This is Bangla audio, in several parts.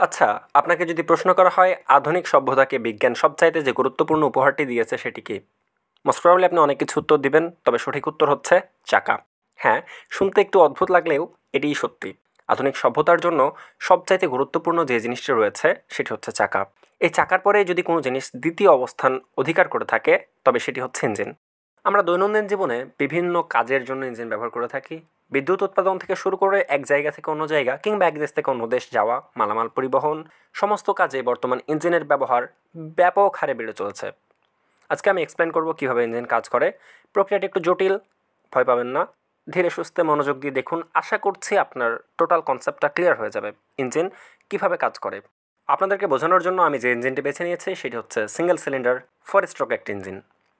আচ্ছা, আপনাকে যদি প্রশ্ন করা হয় আধুনিক সভ্যতাকে বিজ্ঞান সবচাইতে যে গুরুত্বপূর্ণ উপহারটি দিয়েছে সেটি কি? মোস্ট প্রবাবলি আপনি অনেক কিছু উত্তর দিবেন, তবে সঠিক উত্তর হচ্ছে চাকা। হ্যাঁ, শুনতে একটু অদ্ভুত লাগলেও এটিই সত্যি। আধুনিক সভ্যতার জন্য সবচাইতে গুরুত্বপূর্ণ যে জিনিসটি রয়েছে সেটি হচ্ছে চাকা। এই চাকার পরে যদি কোনো জিনিস দ্বিতীয় অবস্থান অধিকার করে থাকে তবে সেটি হচ্ছে ইঞ্জিন। আমরা দৈনন্দিন জীবনে বিভিন্ন কাজের জন্য ইঞ্জিন ব্যবহার করে থাকি। বিদ্যুৎ উৎপাদন থেকে শুরু করে এক জায়গা থেকে অন্য জায়গা কিংবা এক দেশ থেকে অন্য দেশ যাওয়া, মালামাল পরিবহন, সমস্ত কাজে বর্তমান ইঞ্জিনের ব্যবহার ব্যাপক হারে বেড়ে চলেছে। আজকে আমি এক্সপ্লেন করব কীভাবে ইঞ্জিন কাজ করে। প্রক্রিয়াটি একটু জটিল, ভয় পাবেন না। ধীরে সুস্থে মনোযোগ দিয়ে দেখুন, আশা করছি আপনার টোটাল কনসেপ্টটা ক্লিয়ার হয়ে যাবে ইঞ্জিন কীভাবে কাজ করে। আপনাদেরকে বোঝানোর জন্য আমি যে ইঞ্জিনটি বেছে নিয়েছি সেটি হচ্ছে সিঙ্গেল সিলিন্ডার 4 স্ট্রোক একটি ইঞ্জিন।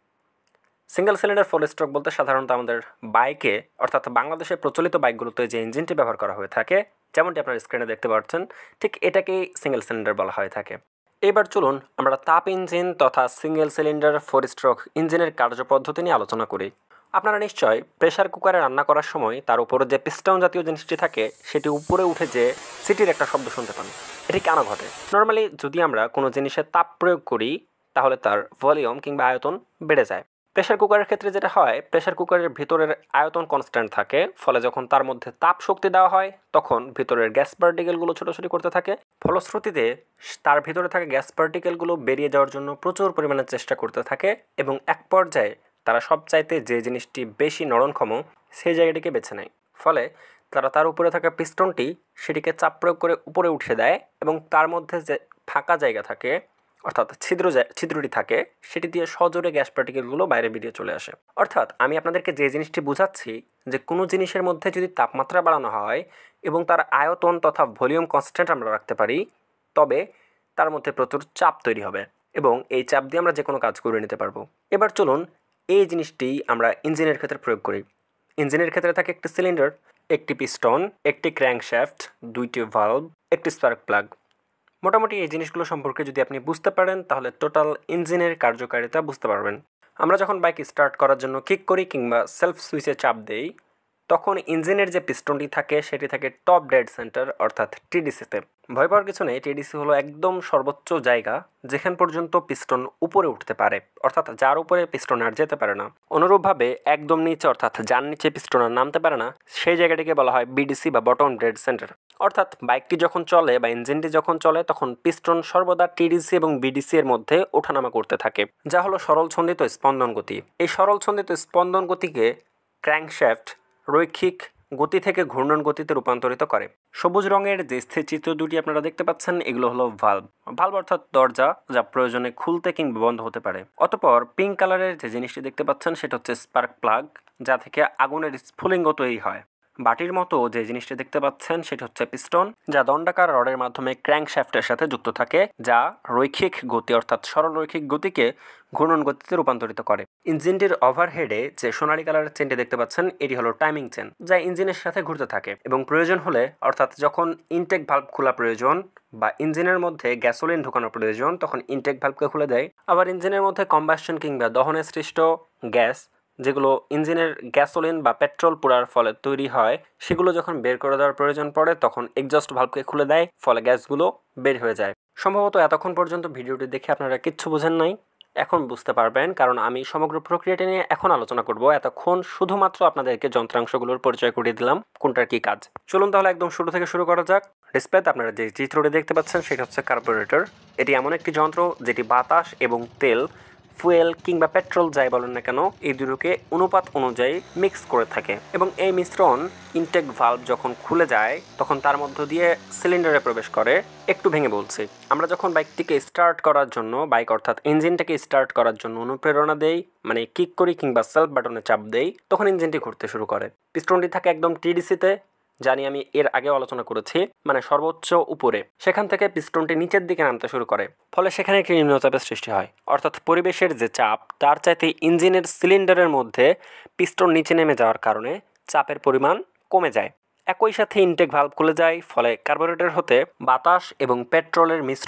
সিঙ্গেল সিলিন্ডার 4 স্ট্রোক বলতে সাধারণত আমাদের বাইকে, অর্থাৎ বাংলাদেশে প্রচলিত বাইকগুলোতে যে ইঞ্জিনটি ব্যবহার করা হয়ে থাকে, যেমনটি আপনার স্ক্রিনে দেখতে পাচ্ছেন, ঠিক এটাকেই সিঙ্গেল সিলিন্ডার বলা হয়ে থাকে। এবার চলুন আমরা তাপ ইঞ্জিন তথা সিঙ্গেল সিলিন্ডার 4 স্ট্রোক ইঞ্জিনের কার্যপদ্ধতি নিয়ে আলোচনা করি। আপনারা নিশ্চয় প্রেসার কুকারে রান্না করার সময় তার উপরে যে পিস্টন জাতীয় জিনিসটি থাকে সেটি উপরে উঠে যে সিটির একটা শব্দ শুনতে পান। এটি কেন ঘটে? নর্মালি যদি আমরা কোনো জিনিসে তাপ প্রয়োগ করি তাহলে তার ভলিউম কিংবা আয়তন বেড়ে যায়। প্রেসার কুকারের ক্ষেত্রে যেটা হয়, প্রেসার কুকারের ভিতরের আয়তন কনস্ট্যান্ট থাকে, ফলে যখন তার মধ্যে তাপ শক্তি দেওয়া হয় তখন ভিতরের গ্যাস পার্টিকেলগুলো ছোটাছুটি করতে থাকে। ফলশ্রুতিতে তার ভিতরে থাকা গ্যাস পার্টিকেলগুলো বেরিয়ে যাওয়ার জন্য প্রচুর পরিমাণে চেষ্টা করতে থাকে এবং এক পর্যায়ে তারা সবচাইতে যে জিনিসটি বেশি নড়নক্ষম সেই জায়গাটিকে বেছে নেয়। ফলে তারা তার উপরে থাকা পিস্টনটি সেটিকে চাপ প্রয়োগ করে উপরে উঠিয়ে দেয় এবং তার মধ্যে যে ফাঁকা জায়গা থাকে, অর্থাৎ ছিদ্রটি থাকে, সেটি দিয়ে সজোরে গ্যাস পার্টিকেলগুলো বাইরে বেরিয়ে চলে আসে। অর্থাৎ আমি আপনাদেরকে যে জিনিসটি বোঝাচ্ছি যে কোনো জিনিসের মধ্যে যদি তাপমাত্রা বাড়ানো হয় এবং তার আয়তন তথা ভলিউম কনস্ট্যান্ট আমরা রাখতে পারি, তবে তার মধ্যে প্রচুর চাপ তৈরি হবে এবং এই চাপ দিয়ে আমরা যে কোনো কাজ করে নিতে পারবো। এবার চলুন এই জিনিসটি আমরা ইঞ্জিনের ক্ষেত্রে প্রয়োগ করি। ইঞ্জিনের ক্ষেত্রে থাকে একটি সিলিন্ডার, একটি পিস্টন, একটি ক্র্যাঙ্কশ্যাফট, দুইটি ভালভ, একটি স্পার্ক প্লাগ। মোটামুটি এই জিনিসগুলো সম্পর্কে যদি আপনি বুঝতে পারেন তাহলে টোটাল ইঞ্জিনের কার্যকারিতা বুঝতে পারবেন। আমরা যখন বাইক স্টার্ট করার জন্য কিক করি কিংবা সেলফ সুইচে চাপ দেই, তখন ইঞ্জিনের যে পিস্টনটি থাকে সেটি থাকে টপ ডেড সেন্টার অর্থাৎ টিডিসিতে। ভয় পাওয়ার কিছু নেই, টিডিসি হলো একদম সর্বোচ্চ জায়গা যেখান পর্যন্ত পিস্টন উপরে উঠতে পারে, অর্থাৎ যার উপরে পিস্টন আর যেতে পারে না। অনুরূপভাবে একদম নিচে অর্থাৎ যার নিচে পিস্টন আর নামতে পারে না সেই জায়গাটিকে বলা হয় বিডিসি বা বটম ডেড সেন্টার। অর্থাৎ বাইকটি যখন চলে বা ইঞ্জিনটি যখন চলে তখন পিস্টন সর্বদা টিডিসি এবং বিডিসি এর মধ্যে ওঠানামা করতে থাকে, যা হলো সরল ছন্দিত স্পন্দন গতি। এই সরল ছন্দিত স্পন্দন গতিকে ক্র্যাঙ্কশ্যাফট রৈখিক গতি থেকে ঘূর্ণন গতিতে রূপান্তরিত করে। সবুজ রঙের যে স্থিরচিত্র দুটি আপনারা দেখতে পাচ্ছেন এগুলো হলো ভালভ। ভালভ অর্থাৎ দরজা, যা প্রয়োজনে খুলতে কিংবা বন্ধ হতে পারে। অতঃপর পিঙ্ক কালারের যে জিনিসটি দেখতে পাচ্ছেন সেটা হচ্ছে স্পার্ক প্লাগ, যা থেকে আগুনের স্ফুলিঙ্গ তৈরি হয়। বাটির মতো যে জিনিসটি দেখতে পাচ্ছেন সেটা হচ্ছে পিস্টন, যা দণ্ডাকার রডের মাধ্যমে ক্র্যাঙ্কশ্যাফটের সাথে যুক্ত থাকে, যা রৈখিক গতি অর্থাৎ সরল রৈখিক গতিকে ঘূর্ণন গতিতে রূপান্তরিত করে। ইঞ্জিনটির ওভারহেডে যে সোনালী কালারের চেনটি দেখতে পাচ্ছেন এটি হলো টাইমিং চেন, যা ইঞ্জিনের সাথে ঘুরতে থাকে এবং প্রয়োজন হলে, অর্থাৎ যখন ইনটেক ভালভ খোলা প্রয়োজন বা ইঞ্জিনের মধ্যে গ্যাসোলিন ঢোকানো প্রয়োজন, তখন ইনটেক ভালভকে খুলে দেয়। আবার ইঞ্জিনের মধ্যে কম্বাসশন কিংবা দহনে সৃষ্ট গ্যাস, যেগুলো ইঞ্জিনের গ্যাসোলিন বা পেট্রোল পোড়ার ফলে তৈরি হয়, সেগুলো যখন বের করে দেওয়ার প্রয়োজন পড়ে তখন এক্সজস্ট ভালভকে খুলে দেয়, ফলে গ্যাসগুলো বের হয়ে যায়। সম্ভবত এতক্ষণ পর্যন্ত ভিডিওটি দেখে আপনারা কিচ্ছু বোঝেন নাই, এখন বুঝতে পারবেন, কারণ আমি সমগ্র প্রক্রিয়াটি নিয়ে এখন আলোচনা করব। এতক্ষণ শুধুমাত্র আপনাদেরকে যন্ত্রাংশগুলোর পরিচয় করিয়ে দিলাম কোনটার কি কাজ। চলুন তাহলে একদম শুরু থেকে শুরু করা যাক। ডিসপ্লেতে আপনারা যে চিত্রটি দেখতে পাচ্ছেন সেটা হচ্ছে কার্বোরেটর। এটি এমন একটি যন্ত্র যেটি বাতাস এবং তেল, ফুয়েল কিংবা পেট্রোল যাই বলেন না কেন, এই দুটোকে অনুপাত অনুযায়ী মিক্স করে থাকে এবং এই মিশ্রণ ইনটেক ভালভ যখন খুলে যায় তখন তার মধ্য দিয়ে সিলিন্ডারে প্রবেশ করে। একটু ভেঙে বলছি, আমরা যখন বাইকটিকে স্টার্ট করার জন্য, বাইক অর্থাৎ ইঞ্জিনটাকে স্টার্ট করার জন্য অনুপ্রেরণা দেই, মানে কিক করি কিংবা সেলফ বাটনে চাপ দেই, তখন ইঞ্জিনটি ঘুরতে শুরু করে। পিস্টনটি থাকে একদম টিডিসিতে, জানি আমি এর আগেও আলোচনা করেছি, মানে সর্বোচ্চ উপরে। সেখান থেকে পিস্টনটি নিচের দিকে নামতে শুরু করে, ফলে সেখানে একটি নিম্নচাপের সৃষ্টি হয়, অর্থাৎ পরিবেশের যে চাপ তার চাইতে ইঞ্জিনের সিলিন্ডারের মধ্যে পিস্টন নিচে নেমে যাওয়ার কারণে চাপের পরিমাণ কমে যায়। একই সাথে ইনটেক ভালভ খুলে যায়, ফলে কার্বোরেটর হতে বাতাস এবং পেট্রোলের মিশ্রণ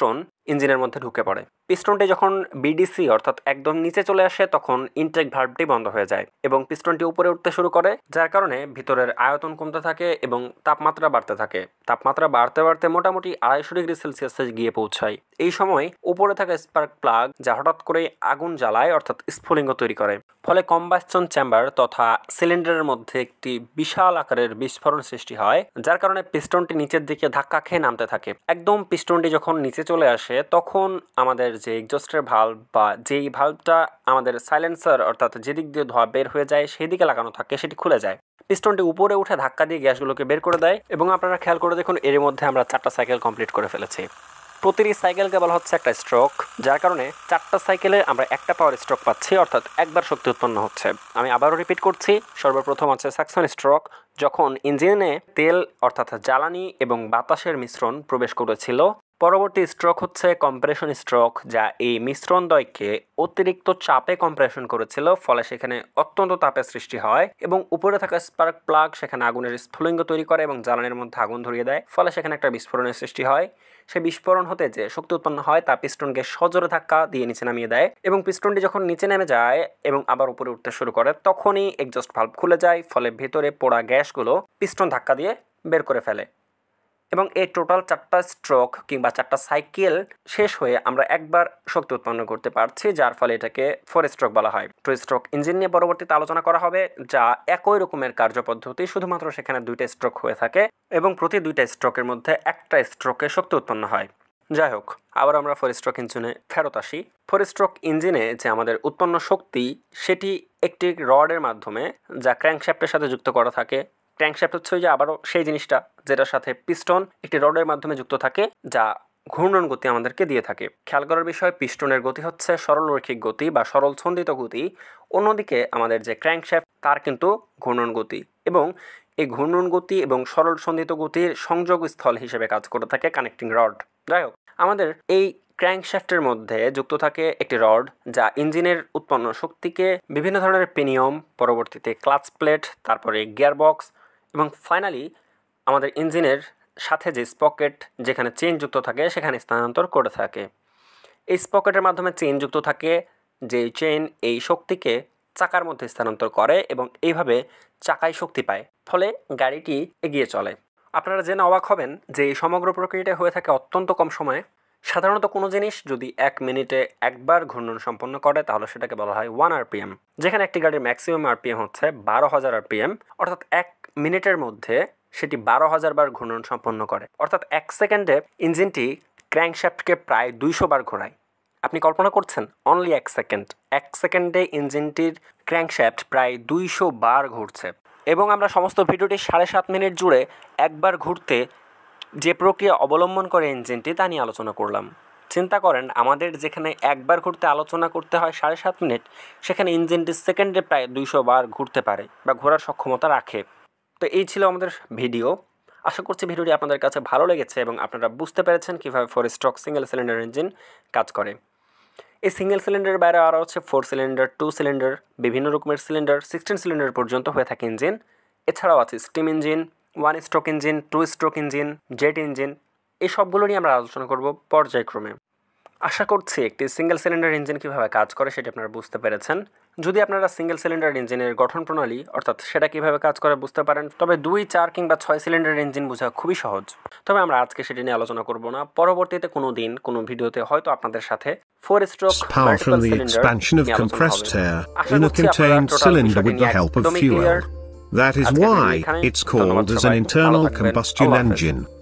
ইঞ্জিনের মধ্যে ঢুকে পড়ে। পিস্টনটি যখন বিডিসি অর্থাৎ একদম নিচে চলে আসে তখন ইনটেক ভালভটি বন্ধ হয়ে যায় এবং পিস্টনটি উপরে উঠতে শুরু করে, যার কারণে ভিতরের আয়তন কমতে থাকে এবং তাপমাত্রা বাড়তে থাকে। তাপমাত্রা বাড়তে বাড়তে মোটামুটি 250 ডিগ্রি সেলসিয়াসে গিয়ে পৌঁছায়। এই সময় উপরে থাকা স্পার্ক প্লাগ যা হঠাৎ করে আগুন জ্বালায় অর্থাৎ স্ফুলিঙ্গ তৈরি করে, ফলে কম্বাসশন চেম্বার তথা সিলিন্ডারের মধ্যে একটি বিশাল আকারের বিস্ফোরণ সৃষ্টি হয়, যার কারণে পিস্টনটি নিচের দিকে ধাক্কা খেয়ে নামতে থাকে। একদম পিস্টনটি যখন নিচে চলে আসে তখন আমাদের যে এক্সজস্টের ভালভ বা যেই ভালভটা আমাদের সাইলেন্সার অর্থাৎ যেদিক দিয়ে ধোঁয়া বের হয়ে যায় সেই দিকে লাগানো থাকে সেটি খুলে যায়। পিস্টনটি উপরে উঠে ধাক্কা দিয়ে গ্যাসগুলোকে বের করে দেয় এবং আপনারা খেয়াল করে দেখুন এর মধ্যে আমরা 4টা সাইকেল কমপ্লিট করে ফেলেছি। প্রতিটি সাইকেলকে বলা হচ্ছে একটা স্ট্রোক, যার কারণে 4টা সাইকেলে আমরা একটা পাওয়ার স্ট্রোক পাচ্ছি অর্থাৎ একবার শক্তি উৎপন্ন হচ্ছে। আমি আবারও রিপিট করছি, সর্বপ্রথম আছে সাকশন স্ট্রোক, যখন ইঞ্জিনে তেল অর্থাৎ জ্বালানি এবং বাতাসের মিশ্রণ প্রবেশ করেছিল। পরবর্তী স্ট্রোক হচ্ছে কম্প্রেশন স্ট্রোক, যা এই মিশ্রণ দ্বয়কে অতিরিক্ত চাপে কম্প্রেশন করেছিল, ফলে সেখানে অত্যন্ত তাপের সৃষ্টি হয় এবং উপরে থাকা স্পার্ক প্লাগ সেখানে আগুনের স্ফুলিঙ্গ তৈরি করে এবং জ্বালানির মধ্যে আগুন ধরিয়ে দেয়, ফলে সেখানে একটা বিস্ফোরণের সৃষ্টি হয়। সেই বিস্ফোরণ হতে যে শক্তি উৎপন্ন হয় তা পিস্টনকে সজোরে ধাক্কা দিয়ে নিচে নামিয়ে দেয় এবং পিস্টনটি যখন নিচে নেমে যায় এবং আবার উপরে উঠতে শুরু করে তখনই এক্সজস্ট ভালভ খুলে যায়, ফলে ভেতরে পোড়া গ্যাসগুলো পিস্টন ধাক্কা দিয়ে বের করে ফেলে এবং এই টোটাল 4টা স্ট্রোক কিংবা 4টা সাইকেল শেষ হয়ে আমরা একবার শক্তি উৎপন্ন করতে পারছি, যার ফলে এটাকে 4 স্ট্রোক বলা হয়। 2 স্ট্রোক ইঞ্জিন নিয়ে পরবর্তীতে আলোচনা করা হবে, যা একই রকমের কার্যপদ্ধতি, শুধুমাত্র সেখানে 2টা স্ট্রোক হয়ে থাকে এবং প্রতি 2টা স্ট্রোকের মধ্যে একটা স্ট্রোকে শক্তি উৎপন্ন হয়। যাই হোক, আবার আমরা 4 স্ট্রোক ইঞ্জিনে ফেরত আসি। 4 স্ট্রোক ইঞ্জিনে যে আমাদের উৎপন্ন শক্তি সেটি একটি রডের মাধ্যমে যা ক্র্যাঙ্কশ্যাফটের সাথে যুক্ত করা থাকে। ক্র্যাঙ্কশ্যাফট হচ্ছে যে আবারও সেই জিনিসটা যেটার সাথে পিস্টন একটি রডের মাধ্যমে যুক্ত থাকে, যা ঘূর্ণন গতি আমাদেরকে দিয়ে থাকে। খেয়াল করার বিষয়, পিস্টনের গতি হচ্ছে সরল রৈখিক গতি বা সরল ছন্দিত গতি, অন্যদিকে আমাদের যে ক্র্যাঙ্কশ্যাফট তার কিন্তু ঘূর্ণন গতি, এবং এই ঘূর্ণন গতি এবং সরল ছন্দিত গতির সংযোগস্থল হিসেবে কাজ করে থাকে কানেক্টিং রড। যাই হোক, আমাদের এই ক্র্যাঙ্কশ্যাফটের মধ্যে যুক্ত থাকে একটি রড যা ইঞ্জিনের উৎপন্ন শক্তিকে বিভিন্ন ধরনের পিনিয়ম, পরবর্তীতে ক্লাচ প্লেট, তারপরে গিয়ারবক্স এবং ফাইনালি আমাদের ইঞ্জিনের সাথে যে স্পকেট যেখানে চেইন যুক্ত থাকে সেখানে স্থানান্তর করে থাকে। এই স্পকেটের মাধ্যমে চেইন যুক্ত থাকে, যে চেইন এই শক্তিকে চাকার মধ্যে স্থানান্তর করে এবং এইভাবে চাকায় শক্তি পায়, ফলে গাড়িটি এগিয়ে চলে। আপনারা জেনে অবাক হবেন যে এই সমগ্র প্রক্রিয়াটা হয়ে থাকে অত্যন্ত কম সময়ে। সাধারণত কোনো জিনিস যদি 1 মিনিটে একবার ঘূর্ণন সম্পন্ন করে তাহলে সেটাকে বলা হয় 1 RPM, যেখানে একটি গাড়ির ম্যাক্সিমাম RPM হচ্ছে 12,000 RPM, অর্থাৎ 1 মিনিটের মধ্যে সেটি 12,000 বার ঘূর্ণন সম্পন্ন করে, অর্থাৎ 1 সেকেন্ডে ইঞ্জিনটি ক্র্যাঙ্কশ্যাফটকে প্রায় 200 বার ঘোরায়। আপনি কল্পনা করছেন, অনলি 1 সেকেন্ড, 1 সেকেন্ডে ইঞ্জিনটির ক্র্যাঙ্কশ্যাফট প্রায় 200 বার ঘুরছে। এবং আমরা সমস্ত ভিডিওটি 7.5 মিনিট জুড়ে একবার ঘুরতে যে প্রক্রিয়া অবলম্বন করে ইঞ্জিনটি তা নিয়ে আলোচনা করলাম। চিন্তা করেন, আমাদের যেখানে একবার ঘুরতে আলোচনা করতে হয় 7.5 মিনিট, সেখানে ইঞ্জিনটি সেকেন্ডে প্রায় 200 বার ঘুরতে পারে বা ঘোরার সক্ষমতা রাখে। তো এই ছিল আমাদের ভিডিও। আশা করছি ভিডিওটি আপনাদের কাছে ভালো লেগেছে এবং আপনারা বুঝতে পেরেছেন কীভাবে 4 স্ট্রোক সিঙ্গেল সিলিন্ডার ইঞ্জিন কাজ করে। এই সিঙ্গেল সিলিন্ডারের বাইরে আরও হচ্ছে 4 সিলিন্ডার, 2 সিলিন্ডার, বিভিন্ন রকমের সিলিন্ডার, 16 সিলিন্ডার পর্যন্ত হয়ে থাকে ইঞ্জিন। এছাড়াও আছে steam engine, 1 stroke engine, 2 stroke engine, jet engine, এই সবগুলো নিয়ে আমরা আলোচনা করব পর্যায়ক্রমে। আশা করছি একটি সিঙ্গেল সিলিন্ডার ইঞ্জিন কীভাবে কাজ করে সেটি আপনারা বুঝতে পেরেছেন। যদি আপনারা সিঙ্গেল সিলিন্ডার ইঞ্জিনের গঠন প্রণালী অর্থাৎ সেটা কীভাবে কাজ করে বুঝতে পারেন, তবে 2, 4 কিংবা 6 সিলিন্ডার ইঞ্জিন বোঝা খুবই সহজ। তবে আমরা আজকে সেটি নিয়ে আলোচনা করব না, পরবর্তীতে কোনো দিন কোনো ভিডিওতে হয়তো আপনাদের সাথে 4 স্ট্রোক মাল্টিপল সিলিন্ডার নিয়ে আলোচনা হবে। আশা করছি আপনারা টোটাল বিষয়টি নিয়ে একদমই clear. That is why it's called as an internal combustion engine.